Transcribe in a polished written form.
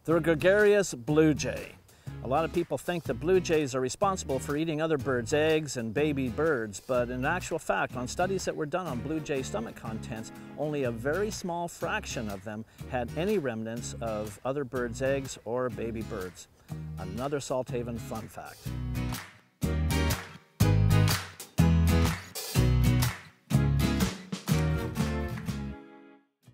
The gregarious blue jay. A lot of people think that blue jays are responsible for eating other birds' eggs and baby birds, but in actual fact, on studies that were done on blue jay stomach contents, only a very small fraction of them had any remnants of other birds' eggs or baby birds. Another Salthaven Fun Fact.